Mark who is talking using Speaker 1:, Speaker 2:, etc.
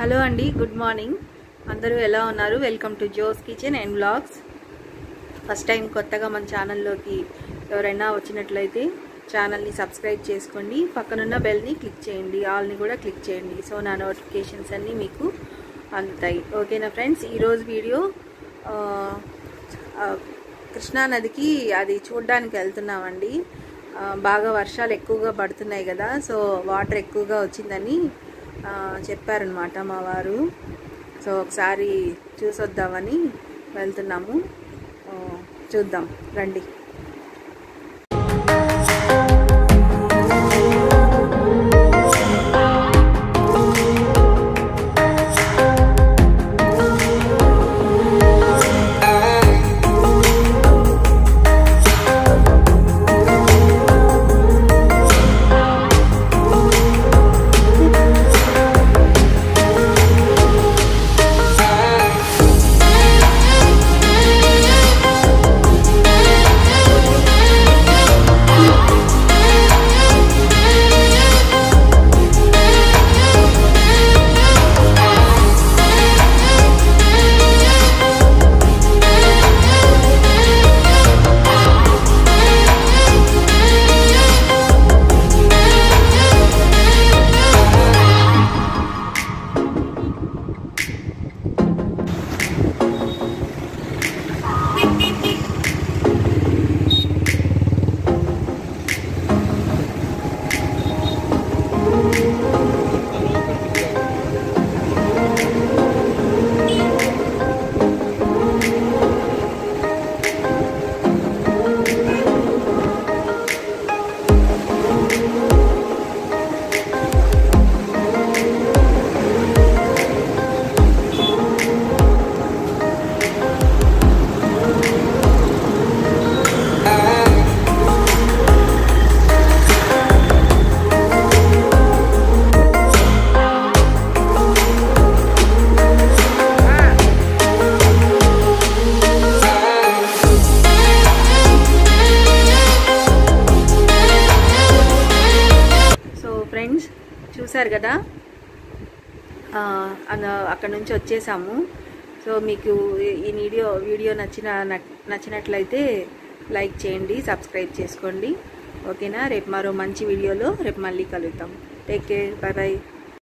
Speaker 1: Hello అండి, good morning. అందరూ ఎలా ఉన్నారు? Welcome to Jo's kitchen and vlogs. First time కొత్తగా మన ఛానల్లోకి ఎవరైనా వచ్చినట్లయితే ఛానల్ని సబ్స్క్రైబ్ చేసుకోండి. పక్కనున్న బెల్ని క్లిక్ చేయండి, ఆల్ని కూడా క్లిక్ చేయండి. సో నా నోటిఫికేషన్స్ అన్నీ మీకు అందుతాయి. ఓకేనా ఫ్రెండ్స్? ఈరోజు వీడియో కృష్ణానదికి అది చూడడానికి వెళ్తున్నామండి. బాగా వర్షాలు ఎక్కువగా పడుతున్నాయి కదా, సో వాటర్ ఎక్కువగా వచ్చిందని చెప్పారనమాట మా వారు. సో ఒకసారి చూసొద్దామని వెళ్తున్నాము. చూద్దాం రండి. ఫ్రెండ్స్ చూసారు కదా, అక్కడ నుంచి వచ్చేసాము. సో మీకు ఈ వీడియో నచ్చినట్లయితే లైక్ చేయండి, సబ్స్క్రైబ్ చేసుకోండి. ఓకేనా? రేపు మరో మంచి వీడియోలో రేపు మళ్ళీ కలుద్దాం. Take care, bye bye.